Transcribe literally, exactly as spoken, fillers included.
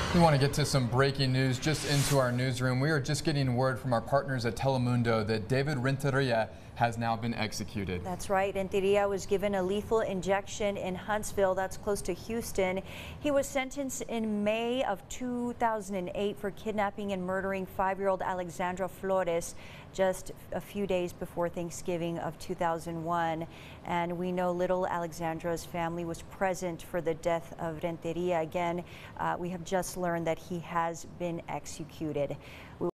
We want to get to some breaking news just into our newsroom. We are just getting word from our partners at Telemundo that David Renteria has now been executed. That's right. Renteria was given a lethal injection in Huntsville, that's close to Houston. He was sentenced in May of two thousand eight for kidnapping and murdering five-year-old Alexandra Flores just a few days before Thanksgiving of two thousand one. And we know little Alexandra's family was present for the death of Renteria. Again, uh, we have just learned that he has been executed. We